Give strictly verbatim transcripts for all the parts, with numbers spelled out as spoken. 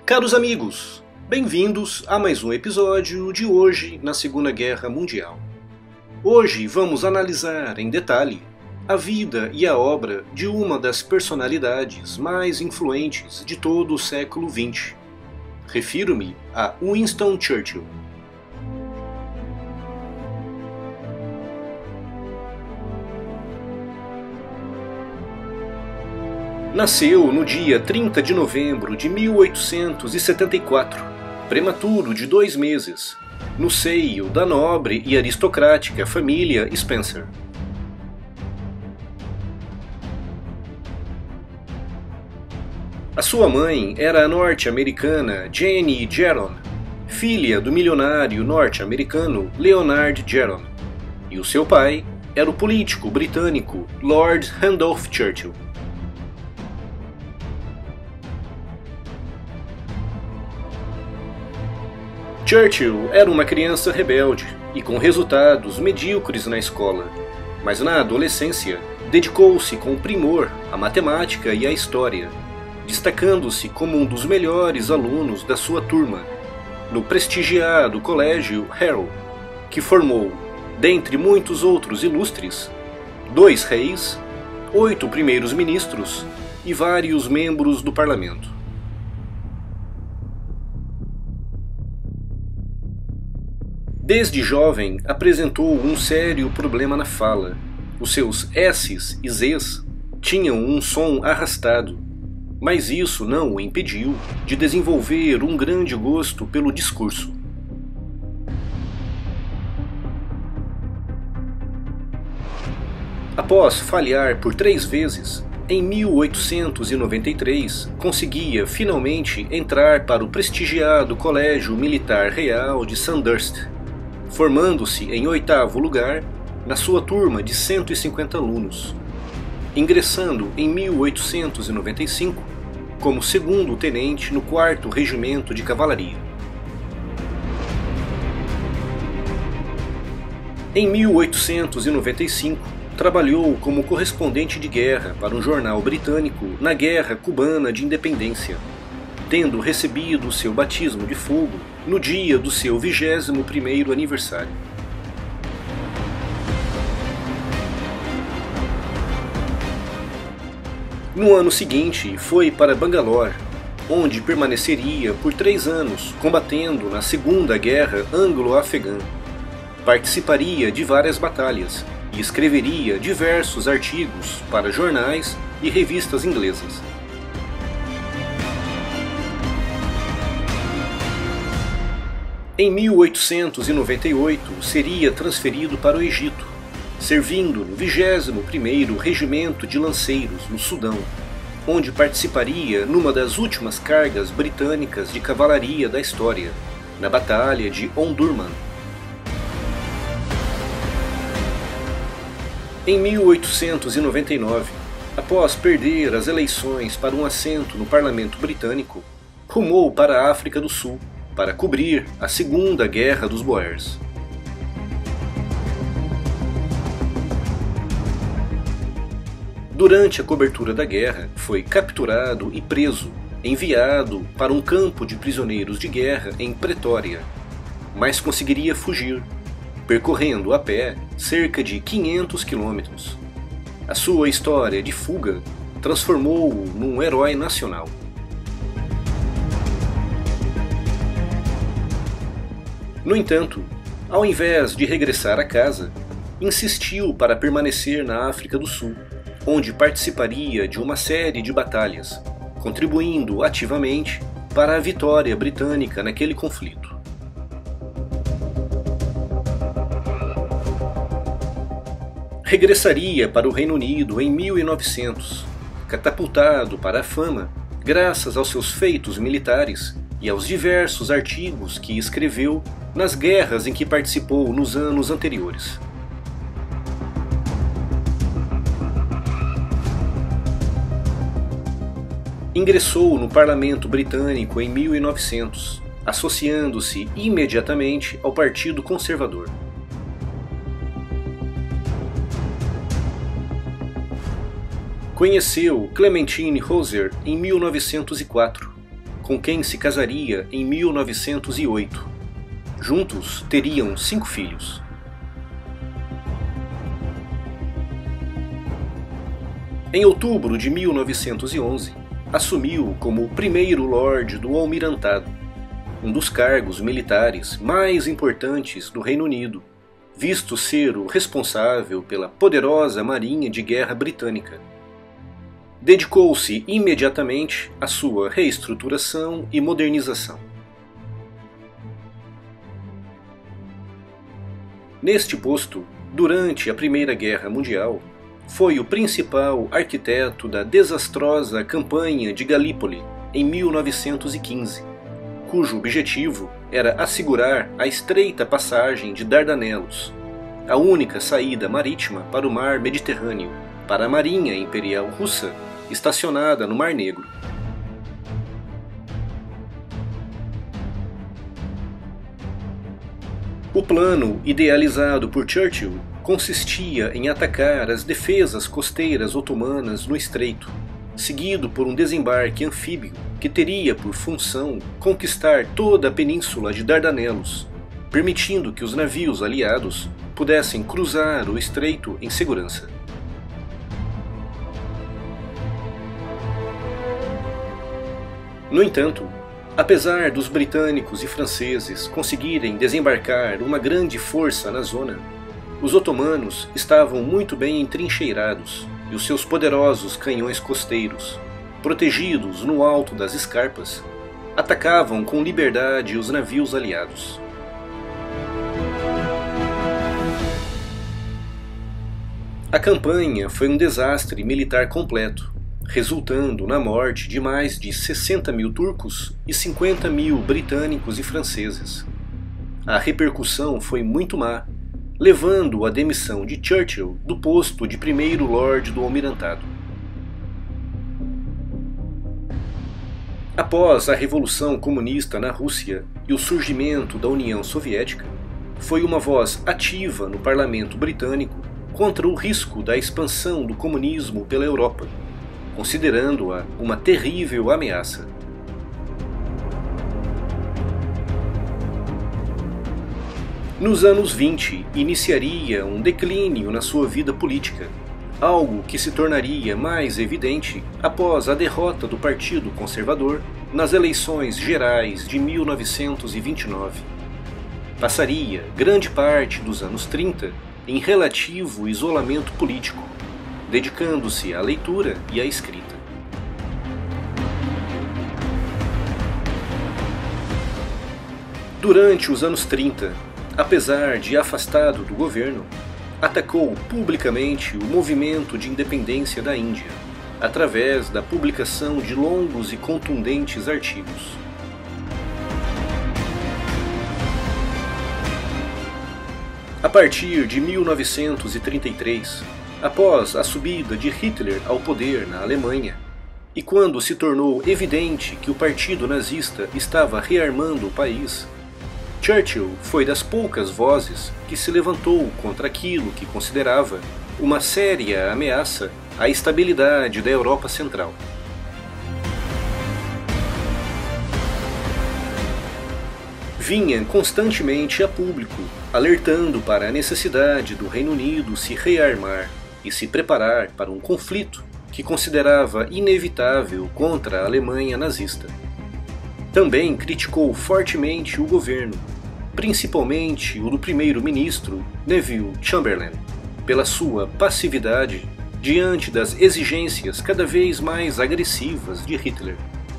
Caros amigos, bem-vindos a mais um episódio de Hoje na Segunda Guerra Mundial. Hoje vamos analisar em detalhe a vida e a obra de uma das personalidades mais influentes de todo o século vinte. Refiro-me a Winston Churchill. Nasceu no dia trinta de novembro de mil oitocentos e setenta e quatro, prematuro de dois meses, no seio da nobre e aristocrática família Spencer. A sua mãe era a norte-americana Jennie Jaron, filha do milionário norte-americano Leonard Jaron, e o seu pai era o político britânico Lord Randolph Churchill. Churchill era uma criança rebelde e com resultados medíocres na escola, mas na adolescência dedicou-se com primor à matemática e à história, destacando-se como um dos melhores alunos da sua turma, no prestigiado Colégio Harrow, que formou, dentre muitos outros ilustres, dois reis, oito primeiros ministros e vários membros do parlamento. Desde jovem apresentou um sério problema na fala. Os seus S's e Z's tinham um som arrastado, mas isso não o impediu de desenvolver um grande gosto pelo discurso. Após falhar por três vezes, em mil oitocentos e noventa e três conseguia finalmente entrar para o prestigiado Colégio Militar Real de Sandhurst, formando-se em oitavo lugar na sua turma de cento e cinquenta alunos, ingressando em mil oitocentos e noventa e cinco como segundo tenente no quarto Regimento de Cavalaria. Em mil oitocentos e noventa e cinco, trabalhou como correspondente de guerra para um jornal britânico na Guerra Cubana de Independência, tendo recebido seu batismo de fogo no dia do seu vigésimo primeiro aniversário. No ano seguinte, foi para Bangalore, onde permaneceria por três anos combatendo na Segunda Guerra Anglo-Afegã. Participaria de várias batalhas e escreveria diversos artigos para jornais e revistas inglesas. Em mil oitocentos e noventa e oito, seria transferido para o Egito, servindo no vigésimo primeiro Regimento de Lanceiros, no Sudão, onde participaria numa das últimas cargas britânicas de cavalaria da história, na Batalha de Omdurman. Em mil oitocentos e noventa e nove, após perder as eleições para um assento no parlamento britânico, rumou para a África do Sul, para cobrir a Segunda Guerra dos Boers. Durante a cobertura da guerra, foi capturado e preso, enviado para um campo de prisioneiros de guerra em Pretória, mas conseguiria fugir, percorrendo a pé cerca de quinhentos quilômetros. A sua história de fuga transformou-o num herói nacional. No entanto, ao invés de regressar a casa, insistiu para permanecer na África do Sul, onde participaria de uma série de batalhas, contribuindo ativamente para a vitória britânica naquele conflito. Regressaria para o Reino Unido em mil e novecentos, catapultado para a fama graças aos seus feitos militares e aos diversos artigos que escreveu nas guerras em que participou nos anos anteriores. Ingressou no Parlamento Britânico em mil e novecentos, associando-se imediatamente ao Partido Conservador. Conheceu Clementine Hauser em mil novecentos e quatro, com quem se casaria em mil novecentos e oito. Juntos teriam cinco filhos. Em outubro de mil novecentos e onze, assumiu como o primeiro Lorde do Almirantado, um dos cargos militares mais importantes do Reino Unido, visto ser o responsável pela poderosa Marinha de Guerra Britânica. Dedicou-se imediatamente à sua reestruturação e modernização. Neste posto, durante a Primeira Guerra Mundial, foi o principal arquiteto da desastrosa campanha de Galípoli em mil novecentos e quinze, cujo objetivo era assegurar a estreita passagem de Dardanelos, a única saída marítima para o mar Mediterrâneo, para a Marinha Imperial Russa estacionada no Mar Negro. O plano idealizado por Churchill consistia em atacar as defesas costeiras otomanas no estreito, seguido por um desembarque anfíbio que teria por função conquistar toda a península de Dardanelos, permitindo que os navios aliados pudessem cruzar o estreito em segurança. No entanto, apesar dos britânicos e franceses conseguirem desembarcar uma grande força na zona, os otomanos estavam muito bem entrincheirados e os seus poderosos canhões costeiros, protegidos no alto das escarpas, atacavam com liberdade os navios aliados. A campanha foi um desastre militar completo, resultando na morte de mais de sessenta mil turcos e cinquenta mil britânicos e franceses. A repercussão foi muito má, levando à demissão de Churchill do posto de primeiro Lorde do Almirantado. Após a Revolução Comunista na Rússia e o surgimento da União Soviética, foi uma voz ativa no parlamento britânico contra o risco da expansão do comunismo pela Europa, considerando-a uma terrível ameaça. Nos anos vinte, iniciaria um declínio na sua vida política, algo que se tornaria mais evidente após a derrota do Partido Conservador nas eleições gerais de mil novecentos e vinte e nove. Passaria grande parte dos anos trinta em relativo isolamento político, dedicando-se à leitura e à escrita. Durante os anos trinta, apesar de afastado do governo, atacou publicamente o movimento de independência da Índia, através da publicação de longos e contundentes artigos. A partir de mil novecentos e trinta e três, após a subida de Hitler ao poder na Alemanha, e quando se tornou evidente que o partido nazista estava rearmando o país, Churchill foi das poucas vozes que se levantou contra aquilo que considerava uma séria ameaça à estabilidade da Europa Central. Vinha constantemente a público, alertando para a necessidade do Reino Unido se rearmar e se preparar para um conflito que considerava inevitável contra a Alemanha nazista. Também criticou fortemente o governo, principalmente o do primeiro-ministro Neville Chamberlain, pela sua passividade diante das exigências cada vez mais agressivas de Hitler.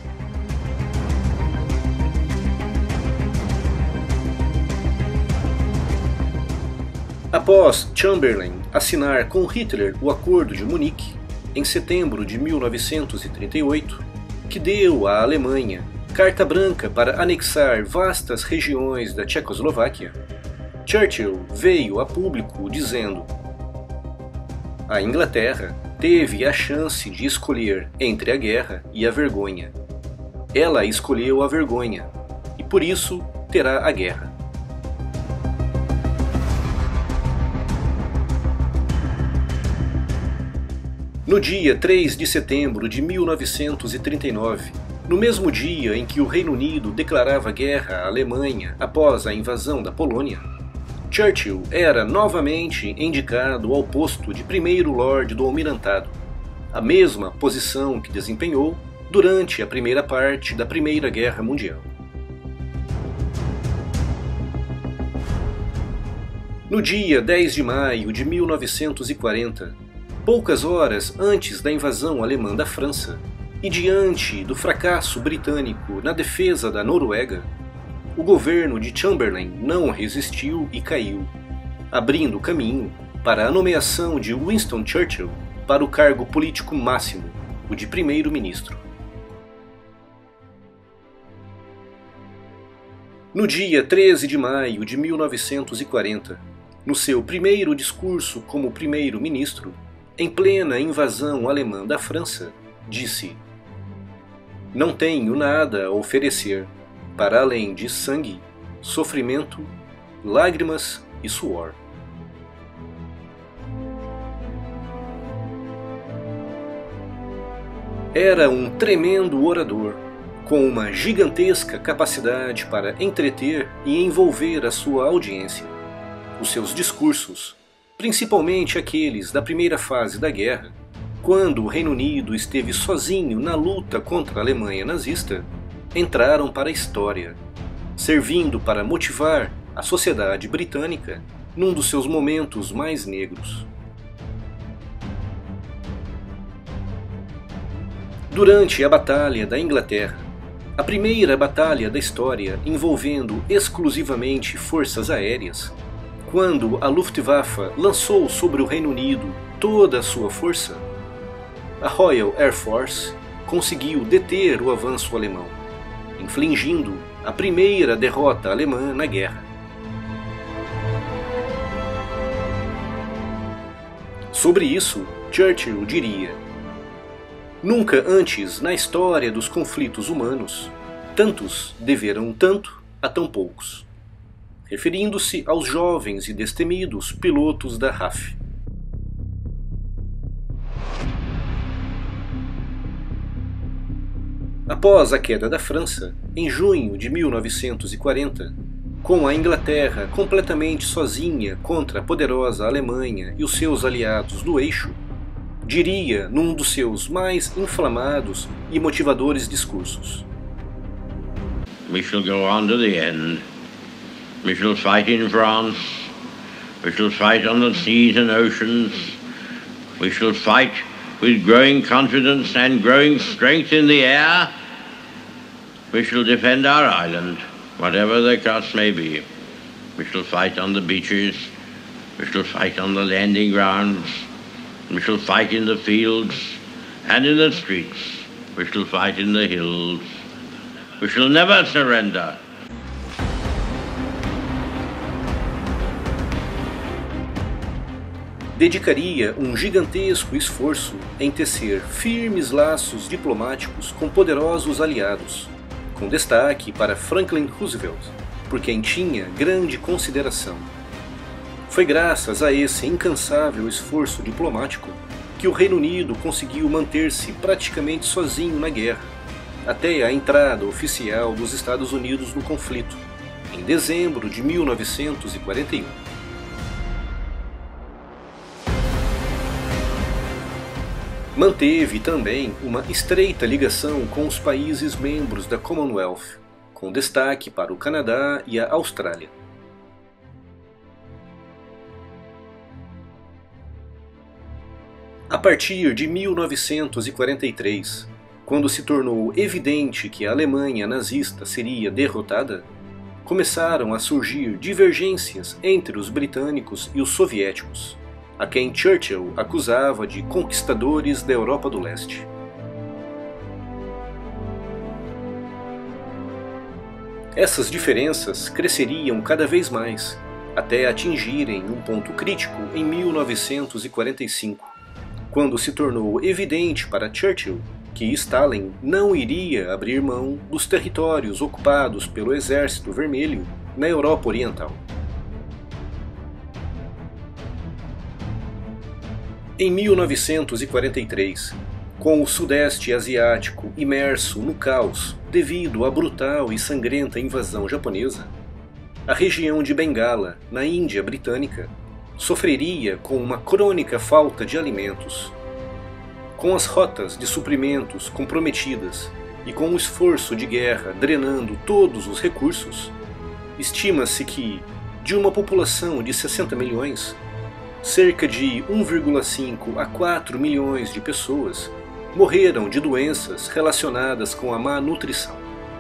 Após Chamberlain assinar com Hitler o Acordo de Munique, em setembro de mil novecentos e trinta e oito, que deu à Alemanha carta branca para anexar vastas regiões da Tchecoslováquia, Churchill veio a público dizendo: "A Inglaterra teve a chance de escolher entre a guerra e a vergonha. Ela escolheu a vergonha, e por isso terá a guerra." No dia três de setembro de mil novecentos e trinta e nove, No mesmo dia em que o Reino Unido declarava guerra à Alemanha após a invasão da Polônia, Churchill era novamente indicado ao posto de primeiro Lorde do Almirantado, a mesma posição que desempenhou durante a primeira parte da Primeira Guerra Mundial. No dia dez de maio de mil novecentos e quarenta, poucas horas antes da invasão alemã da França, e diante do fracasso britânico na defesa da Noruega, o governo de Chamberlain não resistiu e caiu, abrindo caminho para a nomeação de Winston Churchill para o cargo político máximo, o de primeiro-ministro. No dia treze de maio de mil novecentos e quarenta, no seu primeiro discurso como primeiro-ministro, em plena invasão alemã da França, disse: "Não tenho nada a oferecer para além de sangue, sofrimento, lágrimas e suor." Era um tremendo orador, com uma gigantesca capacidade para entreter e envolver a sua audiência. Os seus discursos, principalmente aqueles da primeira fase da guerra, quando o Reino Unido esteve sozinho na luta contra a Alemanha nazista, entraram para a história, servindo para motivar a sociedade britânica num dos seus momentos mais negros. Durante a Batalha da Inglaterra, a primeira batalha da história envolvendo exclusivamente forças aéreas, quando a Luftwaffe lançou sobre o Reino Unido toda a sua força, a Royal Air Force conseguiu deter o avanço alemão, infligindo a primeira derrota alemã na guerra. Sobre isso, Churchill diria: "Nunca antes na história dos conflitos humanos, tantos deveram tanto a tão poucos", referindo-se aos jovens e destemidos pilotos da R A F. Após a queda da França, em junho de mil novecentos e quarenta, com a Inglaterra completamente sozinha contra a poderosa Alemanha e os seus aliados do eixo, diria num dos seus mais inflamados e motivadores discursos: "We shall go on to the end. We shall fight in France. We shall fight on the seas and oceans. We shall fight with growing confidence and growing strength in the air. We shall defend our island, whatever the cost may be. We shall fight on the beaches. We shall fight on the landing grounds. We shall fight in the fields and in the streets. We shall fight in the hills. We shall never surrender." Dedicaria um gigantesco esforço em tecer firmes laços diplomáticos com poderosos aliados, com destaque para Franklin Roosevelt, por quem tinha grande consideração. Foi graças a esse incansável esforço diplomático que o Reino Unido conseguiu manter-se praticamente sozinho na guerra, até a entrada oficial dos Estados Unidos no conflito, em dezembro de mil novecentos e quarenta e um. Manteve também uma estreita ligação com os países membros da Commonwealth, com destaque para o Canadá e a Austrália. A partir de mil novecentos e quarenta e três, quando se tornou evidente que a Alemanha nazista seria derrotada, começaram a surgir divergências entre os britânicos e os soviéticos, a quem Churchill acusava de conquistadores da Europa do Leste. Essas diferenças cresceriam cada vez mais, até atingirem um ponto crítico em mil novecentos e quarenta e cinco, quando se tornou evidente para Churchill que Stalin não iria abrir mão dos territórios ocupados pelo Exército Vermelho na Europa Oriental. Em mil novecentos e quarenta e três, Com o Sudeste Asiático imerso no caos devido à brutal e sangrenta invasão japonesa, a região de Bengala, na Índia Britânica, sofreria com uma crônica falta de alimentos. Com as rotas de suprimentos comprometidas e com o esforço de guerra drenando todos os recursos, estima-se que, de uma população de sessenta milhões, cerca de um vírgula cinco a quatro milhões de pessoas morreram de doenças relacionadas com a má nutrição.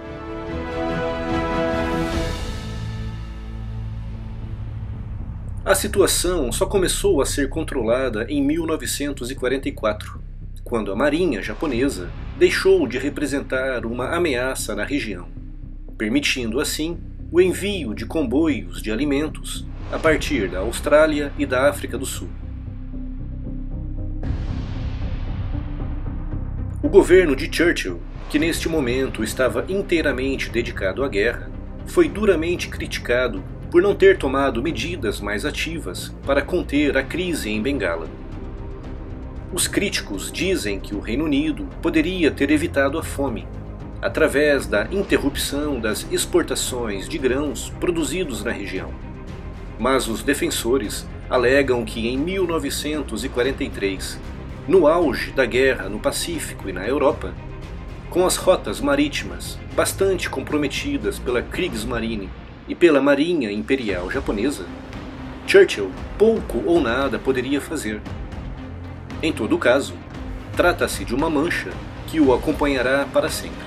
A situação só começou a ser controlada em mil novecentos e quarenta e quatro, quando a Marinha japonesa deixou de representar uma ameaça na região, permitindo assim o envio de comboios de alimentos a partir da Austrália e da África do Sul. O governo de Churchill, que neste momento estava inteiramente dedicado à guerra, foi duramente criticado por não ter tomado medidas mais ativas para conter a crise em Bengala. Os críticos dizem que o Reino Unido poderia ter evitado a fome através da interrupção das exportações de grãos produzidos na região. Mas os defensores alegam que em mil novecentos e quarenta e três, no auge da guerra no Pacífico e na Europa, com as rotas marítimas bastante comprometidas pela Kriegsmarine e pela Marinha Imperial Japonesa, Churchill pouco ou nada poderia fazer. Em todo caso, trata-se de uma mancha que o acompanhará para sempre.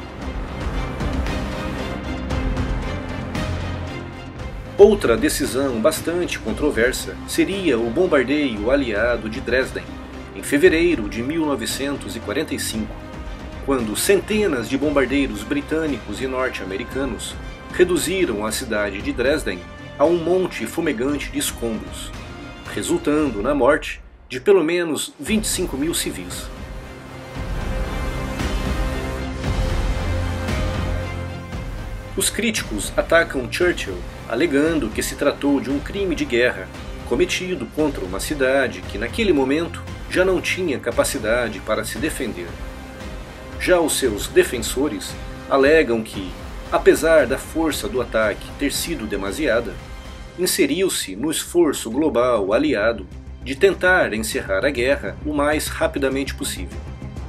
Outra decisão bastante controversa seria o bombardeio aliado de Dresden, em fevereiro de mil novecentos e quarenta e cinco, quando centenas de bombardeiros britânicos e norte-americanos reduziram a cidade de Dresden a um monte fumegante de escombros, resultando na morte de pelo menos vinte e cinco mil civis. Os críticos atacam Churchill alegando que se tratou de um crime de guerra cometido contra uma cidade que naquele momento já não tinha capacidade para se defender. Já os seus defensores alegam que, apesar da força do ataque ter sido demasiada, inseriu-se no esforço global aliado de tentar encerrar a guerra o mais rapidamente possível.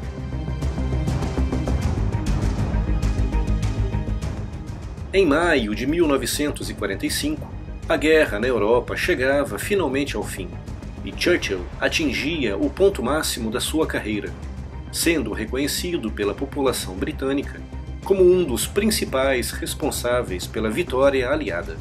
Em maio de mil novecentos e quarenta e cinco, a guerra na Europa chegava finalmente ao fim, e Churchill atingia o ponto máximo da sua carreira, sendo reconhecido pela população britânica como um dos principais responsáveis pela vitória aliada.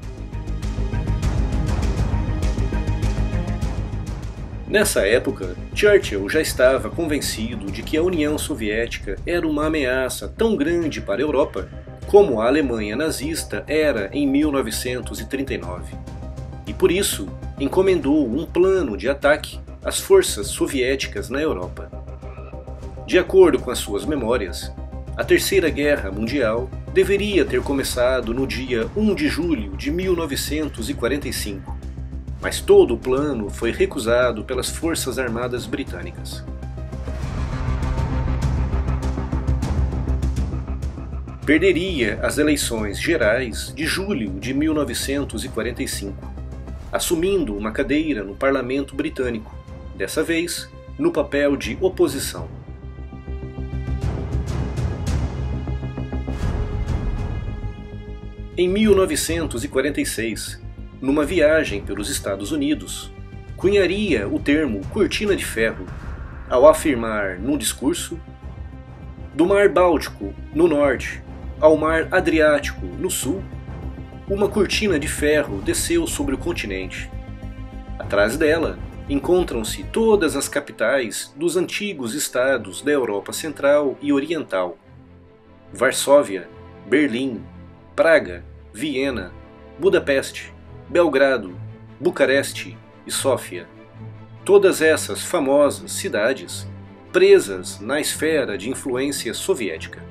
Nessa época, Churchill já estava convencido de que a União Soviética era uma ameaça tão grande para a Europa como a Alemanha nazista era em mil novecentos e trinta e nove, e por isso encomendou um plano de ataque às forças soviéticas na Europa. De acordo com as suas memórias, a Terceira Guerra Mundial deveria ter começado no dia um de julho de mil novecentos e quarenta e cinco, mas todo o plano foi recusado pelas Forças Armadas Britânicas. Perderia as eleições gerais de julho de mil novecentos e quarenta e cinco, assumindo uma cadeira no Parlamento Britânico, dessa vez no papel de oposição. Em mil novecentos e quarenta e seis, numa viagem pelos Estados Unidos, cunharia o termo cortina de ferro ao afirmar num discurso: do Mar Báltico, no norte, ao Mar Adriático, no sul, uma cortina de ferro desceu sobre o continente. Atrás dela encontram-se todas as capitais dos antigos estados da Europa Central e Oriental: Varsóvia, Berlim, Praga, Viena, Budapeste, Belgrado, Bucareste e Sófia. Todas essas famosas cidades presas na esfera de influência soviética.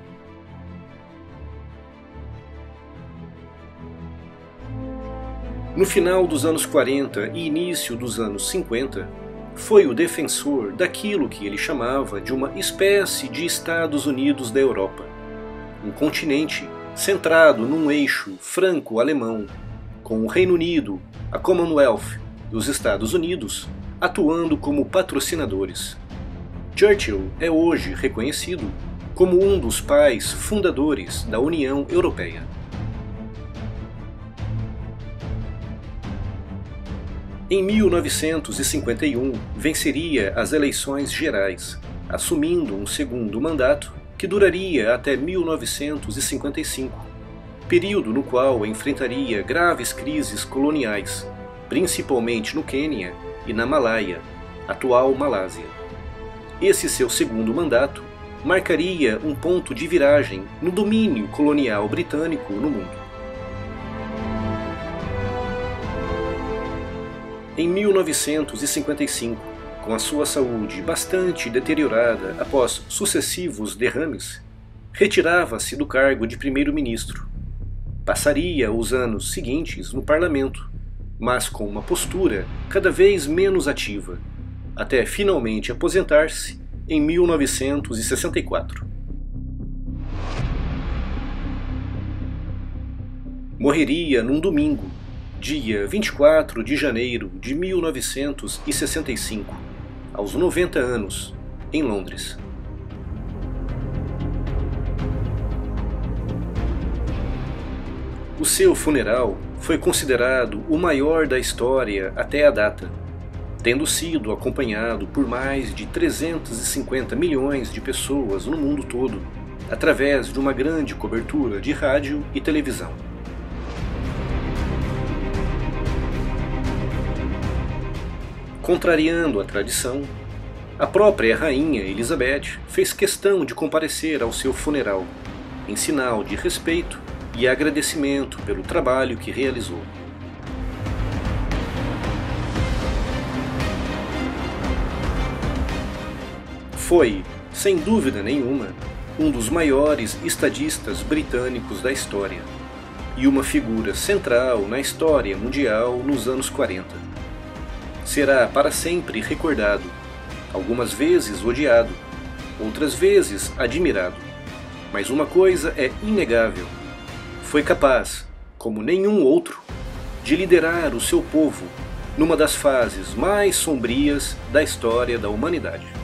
No final dos anos quarenta e início dos anos cinquenta, foi o defensor daquilo que ele chamava de uma espécie de Estados Unidos da Europa, um continente centrado num eixo franco-alemão, com o Reino Unido, a Commonwealth e os Estados Unidos atuando como patrocinadores. Churchill é hoje reconhecido como um dos pais fundadores da União Europeia. Em mil novecentos e cinquenta e um, venceria as eleições gerais, assumindo um segundo mandato que duraria até mil novecentos e cinquenta e cinco, período no qual enfrentaria graves crises coloniais, principalmente no Quênia e na Malaya, atual Malásia. Esse seu segundo mandato marcaria um ponto de viragem no domínio colonial britânico no mundo. Em mil novecentos e cinquenta e cinco, com a sua saúde bastante deteriorada após sucessivos derrames, retirava-se do cargo de primeiro-ministro. Passaria os anos seguintes no parlamento, mas com uma postura cada vez menos ativa, até finalmente aposentar-se em mil novecentos e sessenta e quatro. Morreria num domingo, dia vinte e quatro de janeiro de mil novecentos e sessenta e cinco, aos noventa anos, em Londres. O seu funeral foi considerado o maior da história até a data, tendo sido acompanhado por mais de trezentos e cinquenta milhões de pessoas no mundo todo, através de uma grande cobertura de rádio e televisão. Contrariando a tradição, a própria rainha Elizabeth fez questão de comparecer ao seu funeral, em sinal de respeito e agradecimento pelo trabalho que realizou. Foi, sem dúvida nenhuma, um dos maiores estadistas britânicos da história e uma figura central na história mundial nos anos quarenta. Será para sempre recordado, algumas vezes odiado, outras vezes admirado. Mas uma coisa é inegável: foi capaz, como nenhum outro, de liderar o seu povo numa das fases mais sombrias da história da humanidade.